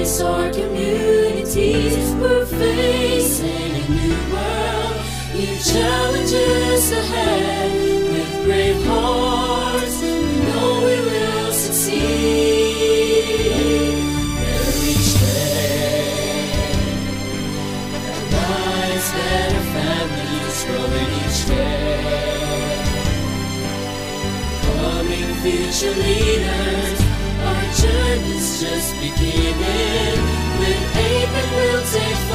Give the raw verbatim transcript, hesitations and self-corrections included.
embrace our communities. We're facing a new world, new challenges ahead. With brave hearts, we know we will succeed. Better each day, better lives, better families, growing each day. Coming future leaders, our journey's just beginning. With aim and we'll take